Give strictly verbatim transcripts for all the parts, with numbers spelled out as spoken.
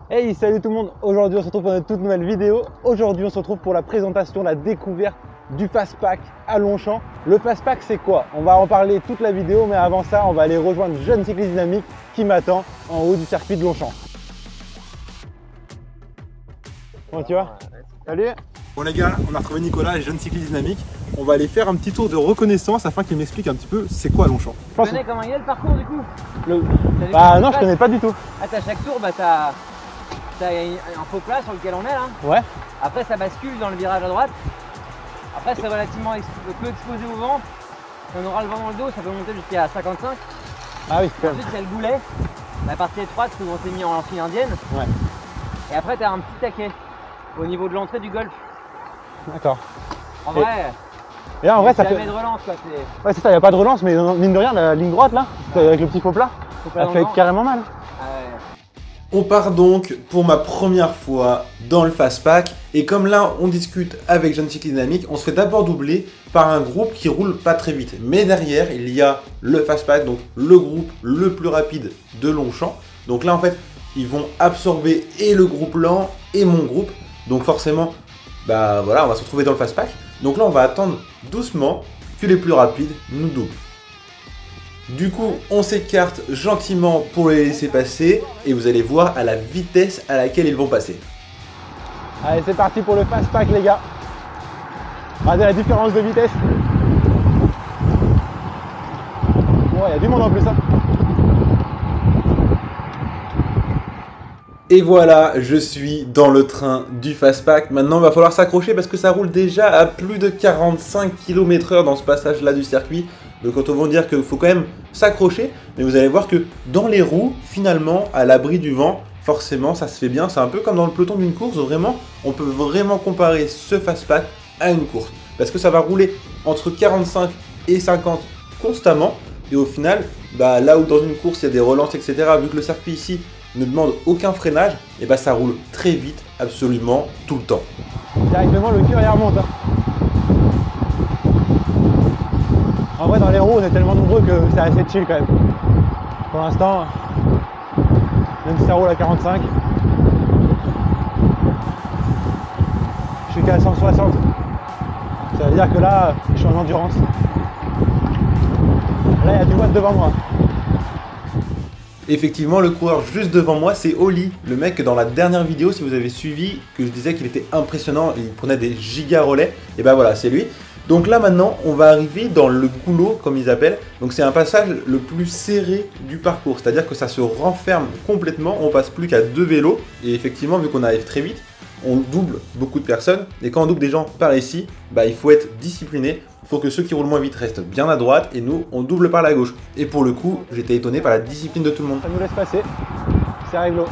Hey, salut tout le monde. Aujourd'hui on se retrouve pour une toute nouvelle vidéo. Aujourd'hui on se retrouve pour la présentation, la découverte du Fastpack à Longchamp. Le Fastpack c'est quoi? On va en parler toute la vidéo, mais avant ça on va aller rejoindre Jeune Cycliste Dynamique qui m'attend en haut du circuit de Longchamp. Comment tu vas? Salut. Bon les gars, on a retrouvé Nicolas, Jeune Cycliste Dynamique. On va aller faire un petit tour de reconnaissance afin qu'il m'explique un petit peu c'est quoi Longchamp. Tu connais comment il est le parcours du coup? Le... Bah non, je connais pas du tout. Ah, t'as chaque tour, bah t'as T'as un faux plat sur lequel on est là. Ouais. Après ça bascule dans le virage à droite. Après c'est relativement exp peu exposé au vent. Si on aura le vent dans le dos, ça peut monter jusqu'à cinquante-cinq. Ah oui, c'est Ensuite il y a le boulet, la partie étroite où on s'est mis en file indienne. Ouais. Et après t'as un petit taquet au niveau de l'entrée du golf. D'accord. En vrai, et là, en vrai ça jamais fait... de relance quoi. Ouais c'est ça, il n'y a pas de relance, mais mine de rien, la ligne droite là, avec le petit faux plat, ça fait carrément mal. Ah ouais. On part donc pour ma première fois dans le Fastpack et comme là on discute avec Jeune Cycliste Dynamique, on se fait d'abord doubler par un groupe qui roule pas très vite. Mais derrière il y a le Fastpack, donc le groupe le plus rapide de Longchamp. Donc là en fait ils vont absorber et le groupe lent et mon groupe. Donc forcément bah voilà on va se retrouver dans le Fastpack. Donc là on va attendre doucement que les plus rapides nous doublent. Du coup, on s'écarte gentiment pour les laisser passer et vous allez voir à la vitesse à laquelle ils vont passer. Allez, c'est parti pour le Fastpack les gars. Regardez la différence de vitesse. Oh, il y a du monde en plus hein. Et voilà, je suis dans le train du Fastpack. Maintenant, il va falloir s'accrocher parce que ça roule déjà à plus de quarante-cinq kilomètres heure dans ce passage-là du circuit. Donc quand on va dire qu'il faut quand même s'accrocher, mais vous allez voir que dans les roues, finalement, à l'abri du vent, forcément, ça se fait bien. C'est un peu comme dans le peloton d'une course, vraiment, on peut vraiment comparer ce Fastpack à une course. Parce que ça va rouler entre quarante-cinq et cinquante constamment. Et au final, bah, là où dans une course, il y a des relances, et cetera, vu que le circuit ici ne demande aucun freinage, et bah, ça roule très vite, absolument tout le temps. Directement, le cœur il remonte. Hein. En vrai, dans les roues, on est tellement nombreux que c'est assez chill quand même. Pour l'instant, même si ça roule à quarante-cinq, je suis qu'à cent soixante. Ça veut dire que là, je suis en endurance. Là, il y a du watt devant moi. Effectivement, le coureur juste devant moi, c'est Oli, le mec que dans la dernière vidéo, si vous avez suivi, que je disais qu'il était impressionnant, il prenait des giga relais, et ben voilà, c'est lui. Donc là maintenant, on va arriver dans le goulot, comme ils appellent. Donc c'est un passage le plus serré du parcours, c'est-à-dire que ça se renferme complètement, on passe plus qu'à deux vélos. Et effectivement, vu qu'on arrive très vite, on double beaucoup de personnes. Et quand on double des gens par ici, bah, il faut être discipliné. Il faut que ceux qui roulent moins vite restent bien à droite et nous, on double par la gauche. Et pour le coup, j'étais étonné par la discipline de tout le monde. Ça nous laisse passer, c'est réglo.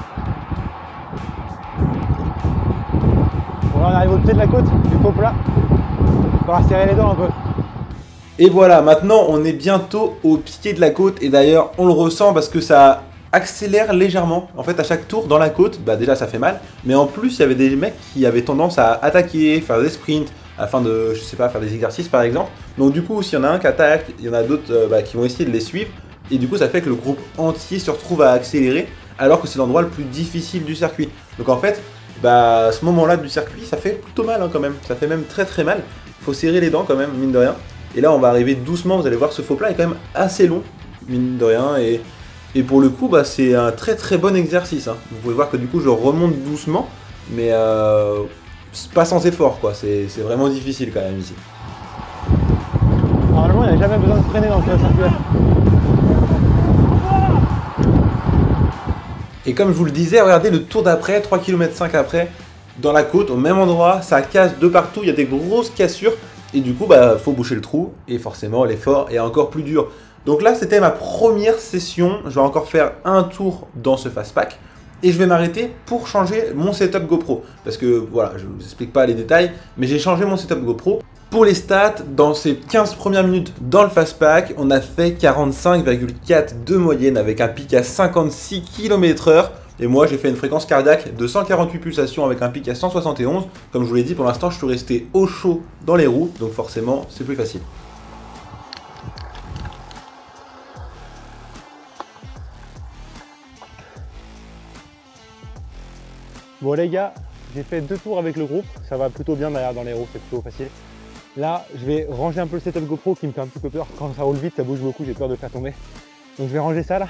Bon là on arrive au pied de la côte, du faux plat. Il va falloir serrer les dents un peu. Et voilà, maintenant on est bientôt au pied de la côte et d'ailleurs on le ressent parce que ça accélère légèrement. En fait à chaque tour dans la côte, bah déjà ça fait mal, mais en plus il y avait des mecs qui avaient tendance à attaquer, faire des sprints, afin de, je sais pas, faire des exercices par exemple. Donc du coup s'il y en a un qui attaque, il y en a d'autres euh, bah, qui vont essayer de les suivre et du coup ça fait que le groupe entier se retrouve à accélérer alors que c'est l'endroit le plus difficile du circuit. Donc en fait, bah, à ce moment-là du circuit ça fait plutôt mal hein, quand même, ça fait même très très mal. Faut serrer les dents quand même, mine de rien. Et là, on va arriver doucement. Vous allez voir, ce faux plat est quand même assez long, mine de rien. Et, et pour le coup, bah, c'est un très très bon exercice. Hein. Vous pouvez voir que du coup, je remonte doucement, mais euh, pas sans effort, quoi. C'est vraiment difficile quand même ici. Normalement, il n'y a jamais besoin de freiner dans le circuit. Et comme je vous le disais, regardez le tour d'après, trois virgule cinq kilomètres après, dans la côte, au même endroit, ça casse de partout, il y a des grosses cassures. Et du coup, bah, faut boucher le trou, et forcément, l'effort est encore plus dur. Donc là, c'était ma première session. Je vais encore faire un tour dans ce Fastpack. Et je vais m'arrêter pour changer mon setup GoPro. Parce que, voilà, je ne vous explique pas les détails, mais j'ai changé mon setup GoPro. Pour les stats, dans ces quinze premières minutes dans le Fastpack, on a fait quarante-cinq virgule quatre de moyenne avec un pic à cinquante-six kilomètres heure. Et moi, j'ai fait une fréquence cardiaque de cent quarante-huit pulsations avec un pic à cent soixante et onze. Comme je vous l'ai dit, pour l'instant, je suis resté au chaud dans les roues, donc forcément, c'est plus facile. Bon les gars, j'ai fait deux tours avec le groupe, ça va plutôt bien derrière dans les roues, c'est plutôt facile. Là, je vais ranger un peu le setup GoPro qui me fait un petit peu peur. Quand ça roule vite, ça bouge beaucoup, j'ai peur de le faire tomber. Donc je vais ranger ça là.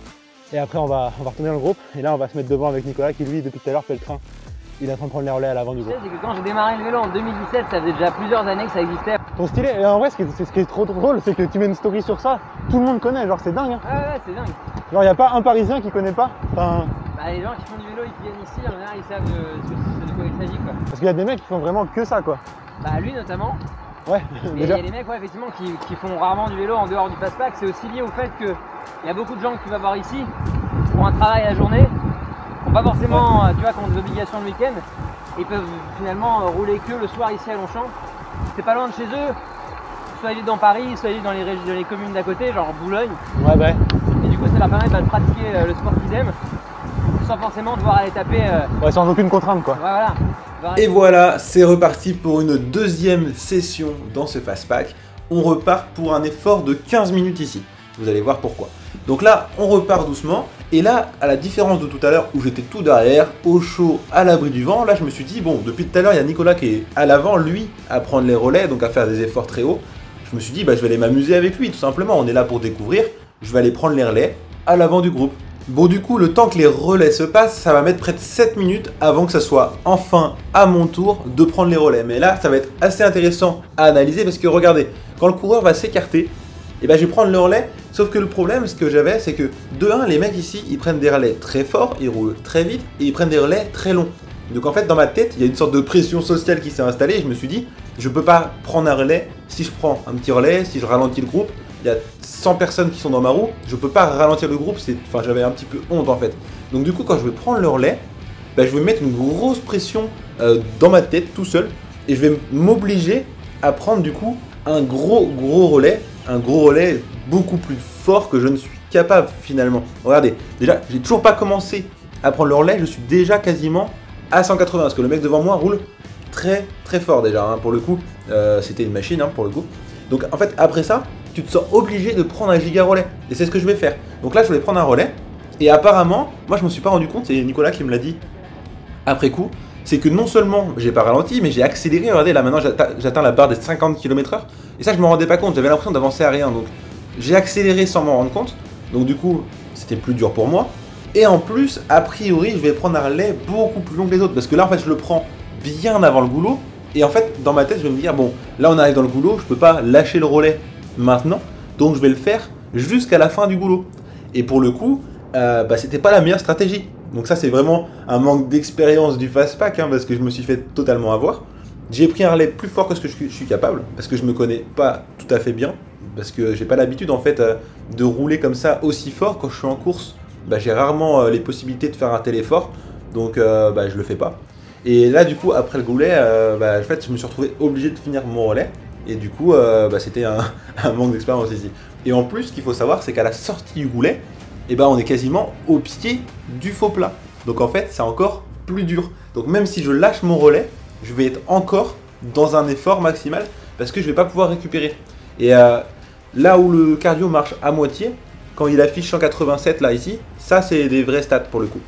Et après on va, on va retourner dans le groupe. Et là on va se mettre devant avec Nicolas qui lui depuis tout à l'heure fait le train. Il est en train de prendre les relais à l'avant du groupe. C'est que quand j'ai démarré le vélo en deux mil dix-sept, ça faisait déjà plusieurs années que ça existait. Ton stylé, et en vrai ce qui est, ce qui est trop drôle, c'est que tu mets une story sur ça, tout le monde connaît, genre c'est dingue hein. Ah ouais, c'est dingue. Genre y a pas un Parisien qui connaît pas. Enfin... Bah les gens qui font du vélo, ils viennent ici, en général ils savent de, de, de quoi il s'agit quoi. Parce qu'il y a des mecs qui font vraiment que ça quoi. Bah lui notamment. Ouais, et déjà. il y a des mecs ouais, effectivement qui, qui font rarement du vélo en dehors du fastpack. C'est aussi lié au fait que il y a beaucoup de gens que tu vas voir ici qui font un travail à la journée, qui n'ont pas forcément, ouais. tu vois, qui ont des obligations le week-end, et peuvent finalement rouler que le soir ici à Longchamp. C'est pas loin de chez eux, soit ils vivent dans Paris, soit ils vivent dans les, dans les communes d'à côté, genre Boulogne. Ouais bah. Et du coup ça leur permet bah, de pratiquer euh, le sport qu'ils aiment, sans forcément devoir aller taper. Euh... Ouais, sans aucune contrainte quoi. Ouais, voilà. Et voilà, c'est reparti pour une deuxième session dans ce fastpack. On repart pour un effort de quinze minutes ici. Vous allez voir pourquoi. Donc là, on repart doucement. Et là, à la différence de tout à l'heure où j'étais tout derrière, au chaud, à l'abri du vent, là je me suis dit, bon, depuis tout à l'heure, il y a Nicolas qui est à l'avant, lui, à prendre les relais, donc à faire des efforts très hauts. Je me suis dit, bah, je vais aller m'amuser avec lui, tout simplement. On est là pour découvrir. Je vais aller prendre les relais à l'avant du groupe. Bon du coup, le temps que les relais se passent, ça va mettre près de sept minutes avant que ça soit enfin à mon tour de prendre les relais. Mais là, ça va être assez intéressant à analyser parce que regardez, quand le coureur va s'écarter, et ben je vais prendre le relais, sauf que le problème, ce que j'avais, c'est que de un, les mecs ici, ils prennent des relais très forts, ils roulent très vite et ils prennent des relais très longs. Donc en fait, dans ma tête, il y a une sorte de pression sociale qui s'est installée et je me suis dit, je peux pas prendre un relais, si je prends un petit relais, si je ralentis le groupe, il y a cent personnes qui sont dans ma roue, je peux pas ralentir le groupe, c'est, enfin j'avais un petit peu honte en fait. Donc du coup quand je vais prendre le relais, bah, je vais mettre une grosse pression euh, dans ma tête tout seul et je vais m'obliger à prendre du coup un gros gros relais, un gros relais beaucoup plus fort que je ne suis capable finalement. Regardez, déjà j'ai toujours pas commencé à prendre le relais, je suis déjà quasiment à cent quatre-vingts parce que le mec devant moi roule très très fort déjà hein, pour le coup, euh, c'était une machine hein, pour le coup. Donc en fait après ça, tu te sens obligé de prendre un giga relais. Et c'est ce que je vais faire. Donc là, je vais prendre un relais. Et apparemment, moi, je me suis pas rendu compte, c'est Nicolas qui me l'a dit après coup, c'est que non seulement j'ai pas ralenti, mais j'ai accéléré. Regardez, là maintenant, j'atteins la barre des cinquante kilomètres heure. Et ça, je me rendais pas compte. J'avais l'impression d'avancer à rien. Donc, j'ai accéléré sans m'en rendre compte. Donc, du coup, c'était plus dur pour moi. Et en plus, a priori, je vais prendre un relais beaucoup plus long que les autres. Parce que là, en fait, je le prends bien avant le goulot. Et en fait, dans ma tête, je vais me dire, bon, là, on arrive dans le goulot, je peux pas lâcher le relais maintenant, donc je vais le faire jusqu'à la fin du goulot. Et pour le coup, euh, bah, c'était pas la meilleure stratégie. Donc ça c'est vraiment un manque d'expérience du fastpack hein, parce que je me suis fait totalement avoir. J'ai pris un relais plus fort que ce que je suis capable parce que je me connais pas tout à fait bien, parce que j'ai pas l'habitude en fait euh, de rouler comme ça aussi fort quand je suis en course. Bah, j'ai rarement euh, les possibilités de faire un tel effort, donc euh, bah, je le fais pas. Et là du coup après le goulet, euh, bah, en fait je me suis retrouvé obligé de finir mon relais. Et du coup, euh, bah, c'était un, un manque d'expérience ici. Et en plus, ce qu'il faut savoir, c'est qu'à la sortie du goulet, eh ben, on est quasiment au pied du faux plat. Donc en fait, c'est encore plus dur. Donc même si je lâche mon relais, je vais être encore dans un effort maximal parce que je ne vais pas pouvoir récupérer. Et euh, là où le cardio marche à moitié, quand il affiche cent quatre-vingt-sept là ici, ça c'est des vrais stats pour le coup.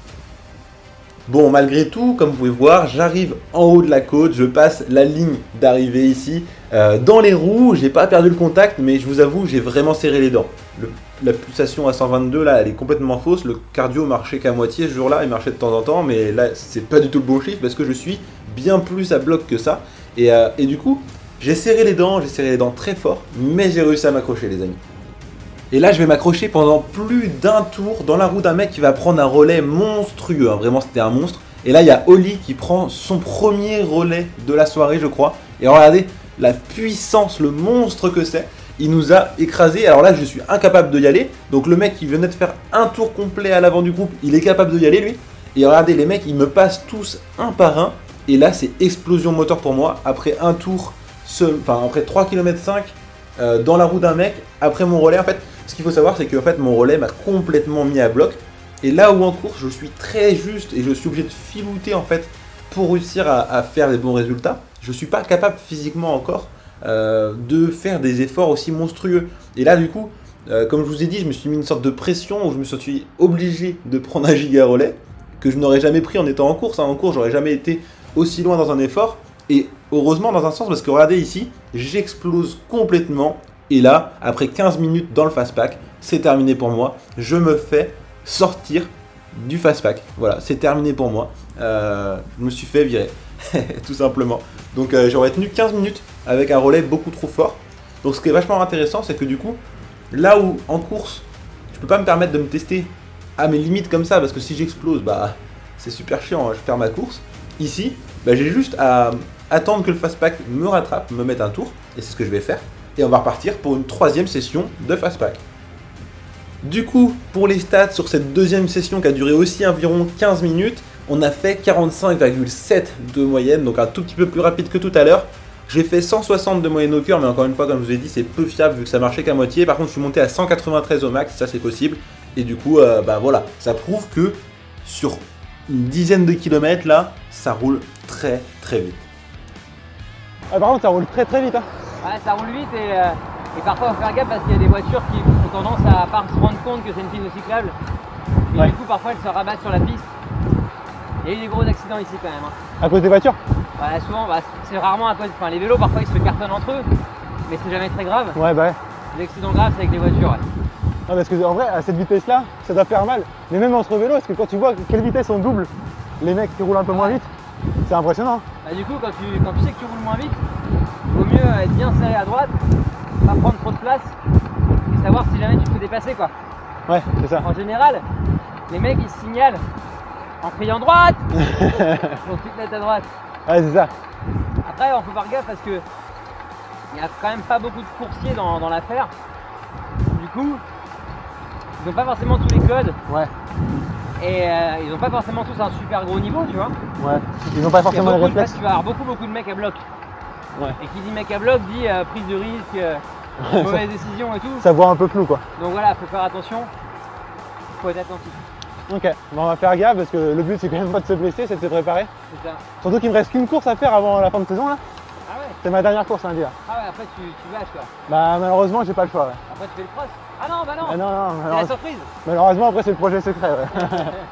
Bon, malgré tout, comme vous pouvez voir, j'arrive en haut de la côte, je passe la ligne d'arrivée ici. Euh, dans les roues, j'ai pas perdu le contact, mais je vous avoue, j'ai vraiment serré les dents. Le, la pulsation à cent vingt-deux, là, elle est complètement fausse. Le cardio marchait qu'à moitié ce jour-là, il marchait de temps en temps, mais là, c'est pas du tout le bon chiffre parce que je suis bien plus à bloc que ça. Et, euh, et du coup, j'ai serré les dents, j'ai serré les dents très fort, mais j'ai réussi à m'accrocher, les amis. Et là, je vais m'accrocher pendant plus d'un tour dans la roue d'un mec qui va prendre un relais monstrueux. Hein. Vraiment, c'était un monstre. Et là, il y a Oli qui prend son premier relais de la soirée, je crois. Et regardez la puissance, le monstre que c'est. Il nous a écrasé. Alors là, je suis incapable de y aller. Donc le mec qui venait de faire un tour complet à l'avant du groupe, il est capable de y aller, lui. Et regardez, les mecs, ils me passent tous un par un. Et là, c'est explosion moteur pour moi. Après un tour, seul, enfin après trois virgule cinq kilomètres euh, dans la roue d'un mec, après mon relais, en fait, ce qu'il faut savoir, c'est que en fait, mon relais m'a complètement mis à bloc. Et là où en course, je suis très juste et je suis obligé de filouter en fait pour réussir à, à faire des bons résultats, je ne suis pas capable physiquement encore euh, de faire des efforts aussi monstrueux. Et là, du coup, euh, comme je vous ai dit, je me suis mis une sorte de pression où je me suis obligé de prendre un giga relais que je n'aurais jamais pris en étant en course. Hein. En course, j'aurais jamais été aussi loin dans un effort. Et heureusement dans un sens, parce que regardez ici, j'explose complètement. Et là, après quinze minutes dans le fastpack, c'est terminé pour moi. Je me fais sortir du fastpack. Voilà, c'est terminé pour moi. Euh, je me suis fait virer, tout simplement. Donc euh, j'aurais tenu quinze minutes avec un relais beaucoup trop fort. Donc ce qui est vachement intéressant, c'est que du coup, là où en course, je peux pas me permettre de me tester à mes limites comme ça, parce que si j'explose, bah c'est super chiant, hein, je perds ma course. Ici, bah, j'ai juste à attendre que le fastpack me rattrape, me mette un tour, et c'est ce que je vais faire. Et on va repartir pour une troisième session de fastpack. Du coup, pour les stats sur cette deuxième session qui a duré aussi environ quinze minutes, on a fait quarante-cinq virgule sept de moyenne, donc un tout petit peu plus rapide que tout à l'heure. J'ai fait cent soixante de moyenne au cœur, mais encore une fois, comme je vous ai dit, c'est peu fiable vu que ça marchait qu'à moitié. Par contre, je suis monté à cent quatre-vingt-treize au max, ça c'est possible. Et du coup, euh, bah voilà, ça prouve que sur une dizaine de kilomètres, là, ça roule très très vite. Ah, par contre, ça roule très très vite. Hein. Ouais, ça roule vite et, euh, et parfois il faut faire gaffe parce qu'il y a des voitures qui ont tendance à pas se rendre compte que c'est une piste cyclable. Et ouais. Du coup, parfois elles se rabattent sur la piste. Il y a eu des gros accidents ici quand même. Hein. À cause des voitures? Ouais, souvent, bah, c'est rarement à cause. Enfin, les vélos parfois ils se cartonnent entre eux, mais c'est jamais très grave. Ouais, bah ouais. Les accidents graves, c'est avec les voitures. Ouais. Non, parce que en vrai, à cette vitesse-là, ça doit faire mal. Mais même entre vélos, parce que quand tu vois quelle vitesse on double, les mecs qui roulent un peu moins vite, c'est impressionnant. Bah, du coup, quand tu, quand tu sais que tu roules moins vite, il vaut mieux être bien serré à droite, pas prendre trop de place et savoir si jamais tu te fais dépasser quoi. Ouais, c'est ça. En général, les mecs ils se signalent en criant droite pour tout mettre à droite. Ouais, c'est ça. Après, on peut faire gaffe parce que il n'y a quand même pas beaucoup de coursiers dans, dans l'affaire. Du coup, ils n'ont pas forcément tous les codes. Ouais. Et euh, ils n'ont pas forcément tous un super gros niveau, tu vois. Ouais. Ils n'ont pas forcément les réflexes. Tu vas avoir beaucoup beaucoup de mecs à bloc. Ouais. Et qui dit mec à bloc dit euh, prise de risque, euh, ouais, mauvaise ça, décision et tout. Ça voit un peu flou quoi. Donc voilà, faut faire attention. Faut être attentif. Ok, bon, on va faire gaffe parce que le but c'est quand même pas de se blesser, c'est de se préparer. C'est ça. Surtout qu'il me reste qu'une course à faire avant la fin de saison là. Ah ouais. C'est ma dernière course lundi là. Ah ouais, après tu, tu lâches quoi. Bah malheureusement j'ai pas le choix. Ouais. Après tu fais le cross. Ah non, bah non. Ah, non, non, c'est la surprise. Malheureusement après c'est le projet secret. Ouais.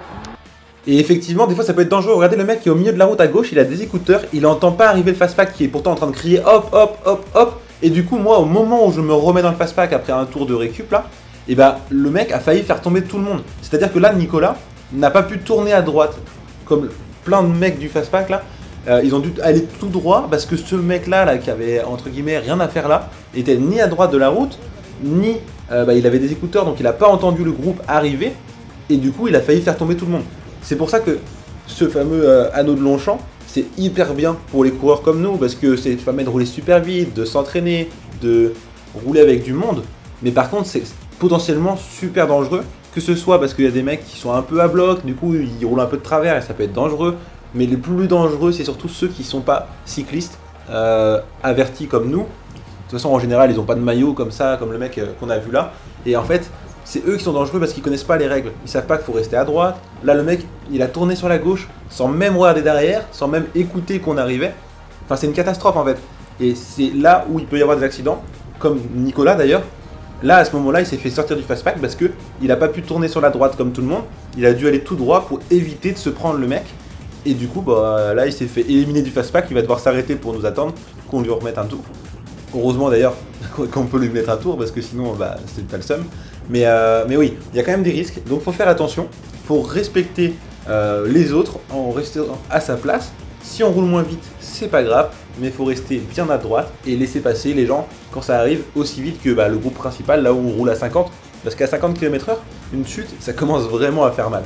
Et effectivement, des fois ça peut être dangereux. Regardez le mec qui est au milieu de la route à gauche, il a des écouteurs, il entend pas arriver le fastpack qui est pourtant en train de crier hop, hop, hop, hop. Et du coup, moi, au moment où je me remets dans le fastpack après un tour de récup là, et bah le mec a failli faire tomber tout le monde. C'est-à-dire que là, Nicolas n'a pas pu tourner à droite comme plein de mecs du fastpack là. Euh, ils ont dû aller tout droit parce que ce mec là, là qui avait entre guillemets rien à faire là, était ni à droite de la route, ni euh, bah, il avait des écouteurs donc il a pas entendu le groupe arriver. Et du coup, il a failli faire tomber tout le monde. C'est pour ça que ce fameux euh, anneau de Longchamp, c'est hyper bien pour les coureurs comme nous, parce que ça permet de rouler super vite, de s'entraîner, de rouler avec du monde. Mais par contre, c'est potentiellement super dangereux, que ce soit parce qu'il y a des mecs qui sont un peu à bloc, du coup ils roulent un peu de travers et ça peut être dangereux. Mais les plus dangereux, c'est surtout ceux qui ne sont pas cyclistes, euh, avertis comme nous. De toute façon, en général, ils n'ont pas de maillot comme ça, comme le mec euh, qu'on a vu là. Et en fait, c'est eux qui sont dangereux parce qu'ils connaissent pas les règles. Ils savent pas qu'il faut rester à droite. Là, le mec, il a tourné sur la gauche sans même regarder derrière, sans même écouter qu'on arrivait. Enfin, c'est une catastrophe en fait. Et c'est là où il peut y avoir des accidents, comme Nicolas d'ailleurs. Là, à ce moment-là, il s'est fait sortir du fastpack parce que il n'a pas pu tourner sur la droite comme tout le monde. Il a dû aller tout droit pour éviter de se prendre le mec. Et du coup, bah, là, il s'est fait éliminer du fastpack. Il va devoir s'arrêter pour nous attendre qu'on lui remette un tour. Heureusement d'ailleurs qu'on peut lui mettre un tour parce que sinon, bah, c'est pas le seum. Mais, euh, mais oui, il y a quand même des risques, donc il faut faire attention, il faut respecter euh, les autres en restant à sa place. Si on roule moins vite, c'est pas grave, mais il faut rester bien à droite et laisser passer les gens quand ça arrive aussi vite que bah, le groupe principal, là où on roule à cinquante, parce qu'à cinquante kilomètres heure, une chute, ça commence vraiment à faire mal.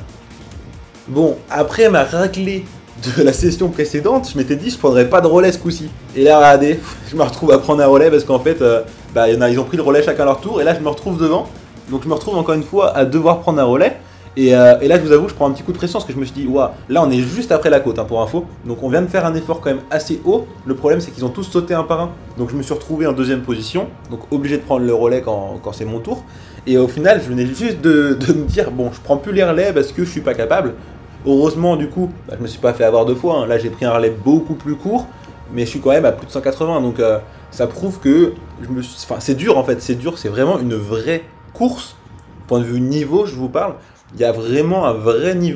Bon, après ma raclée de la session précédente, je m'étais dit je prendrais pas de relais ce coup-ci. Et là, regardez, je me retrouve à prendre un relais parce qu'en fait, euh, bah, y en a, ils ont pris le relais chacun leur tour et là je me retrouve devant. Donc je me retrouve encore une fois à devoir prendre un relais. Et, euh, et là je vous avoue je prends un petit coup de pression parce que je me suis dit waouh, là on est juste après la côte hein, pour info. Donc on vient de faire un effort quand même assez haut. Le problème c'est qu'ils ont tous sauté un par un. Donc je me suis retrouvé en deuxième position. Donc obligé de prendre le relais quand, quand c'est mon tour. Et au final je venais juste de, de me dire bon je prends plus les relais parce que je suis pas capable. Heureusement du coup bah, je me suis pas fait avoir deux fois hein. Là j'ai pris un relais beaucoup plus court. Mais je suis quand même à plus de cent quatre-vingts. Donc euh, ça prouve que je me suis... enfin, c'est dur en fait. C'est dur, c'est vraiment une vraie course. Point de vue niveau je vous parle. Il y a vraiment un vrai niveau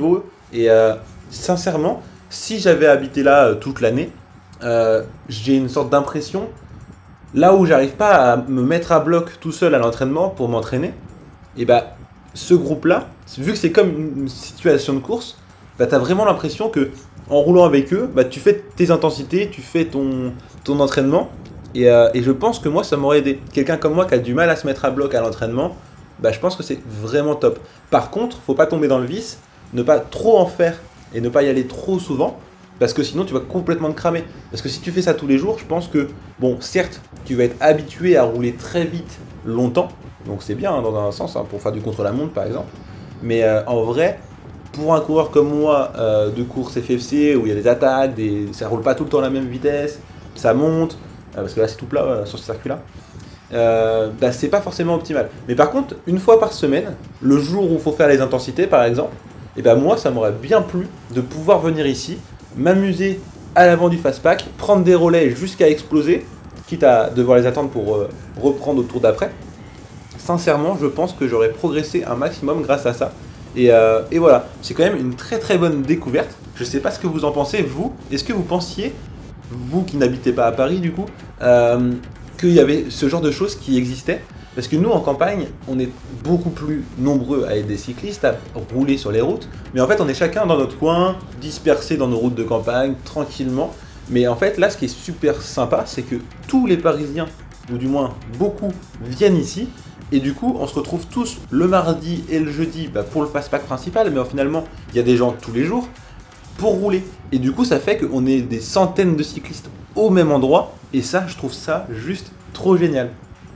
Et euh, sincèrement, si j'avais habité là euh, toute l'année, euh, j'ai une sorte d'impression, là où j'arrive pas à me mettre à bloc tout seul à l'entraînement pour m'entraîner, et bah ce groupe-là, vu que c'est comme une situation de course, bah, tu as vraiment l'impression que en roulant avec eux, bah, tu fais tes intensités, tu fais ton, ton entraînement. Et, euh, et je pense que moi, ça m'aurait aidé. Quelqu'un comme moi qui a du mal à se mettre à bloc à l'entraînement, bah, je pense que c'est vraiment top. Par contre, faut pas tomber dans le vice, ne pas trop en faire et ne pas y aller trop souvent, parce que sinon tu vas complètement te cramer. Parce que si tu fais ça tous les jours, je pense que, bon, certes, tu vas être habitué à rouler très vite longtemps, donc c'est bien hein, dans un sens, hein, pour faire du contre-la-montre par exemple. Mais euh, en vrai, pour un coureur comme moi euh, de course F F C, où il y a des attaques, des... ça roule pas tout le temps à la même vitesse, ça monte, euh, parce que là c'est tout plat euh, sur ce circuit-là, euh, bah, c'est pas forcément optimal. Mais par contre, une fois par semaine, le jour où il faut faire les intensités par exemple, et bah moi ça m'aurait bien plu de pouvoir venir ici, m'amuser à l'avant du fastpack, prendre des relais jusqu'à exploser, quitte à devoir les attendre pour euh, reprendre au tour d'après. Sincèrement, je pense que j'aurais progressé un maximum grâce à ça. Et, euh, et voilà, c'est quand même une très très bonne découverte. Je sais pas ce que vous en pensez, vous. Est-ce que vous pensiez, vous qui n'habitez pas à Paris du coup, euh, qu'il y avait ce genre de choses qui existaient? Parce que nous en campagne, on est beaucoup plus nombreux à être des cyclistes, à rouler sur les routes. Mais en fait, on est chacun dans notre coin, dispersés dans nos routes de campagne, tranquillement. Mais en fait, là, ce qui est super sympa, c'est que tous les Parisiens, ou du moins beaucoup, viennent ici. Et du coup, on se retrouve tous le mardi et le jeudi bah, pour le fastpack principal, mais finalement, il y a des gens tous les jours pour rouler. Et du coup, ça fait qu'on est des centaines de cyclistes au même endroit, et ça, je trouve ça juste trop génial.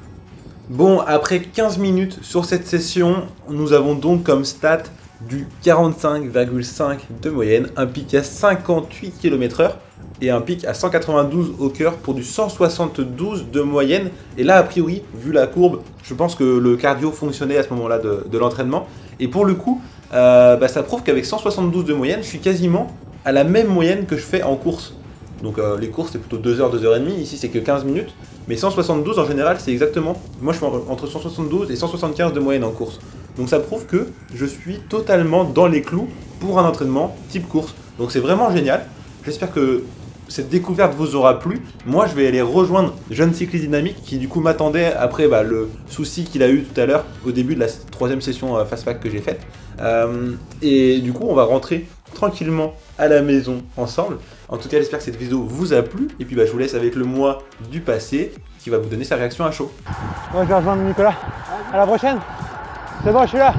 Bon, après quinze minutes sur cette session, nous avons donc comme stat du quarante-cinq virgule cinq de moyenne, un pic à cinquante-huit kilomètres heure, et un pic à cent quatre-vingt-douze au cœur pour du cent soixante-douze de moyenne. Et là, a priori, vu la courbe, je pense que le cardio fonctionnait à ce moment-là de, de l'entraînement. Et pour le coup, euh, bah, ça prouve qu'avec cent soixante-douze de moyenne, je suis quasiment à la même moyenne que je fais en course. Donc euh, les courses, c'est plutôt deux heures, deux heures trente. Ici, c'est que quinze minutes. Mais cent soixante-douze, en général, c'est exactement... Moi, je suis entre cent soixante-douze et cent soixante-quinze de moyenne en course. Donc ça prouve que je suis totalement dans les clous pour un entraînement type course. Donc c'est vraiment génial. J'espère que cette découverte vous aura plu. Moi, je vais aller rejoindre Jeune Cycliste Dynamique qui du coup m'attendait après bah, le souci qu'il a eu tout à l'heure au début de la troisième session euh, fastpack que j'ai faite. Euh, et du coup, on va rentrer tranquillement à la maison ensemble. En tout cas, j'espère que cette vidéo vous a plu. Et puis, bah, je vous laisse avec le moi du passé qui va vous donner sa réaction à chaud. Moi, je vais rejoindre Nicolas. À la prochaine. C'est bon, je suis là.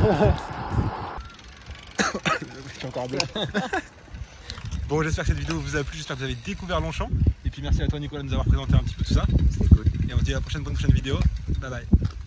Je suis encore bleu. Bon, j'espère que cette vidéo vous a plu, j'espère que vous avez découvert Longchamp. Et puis merci à toi Nicolas de nous avoir présenté un petit peu tout ça. C'était cool. Et on se dit à la prochaine, bonne prochaine vidéo. Bye bye.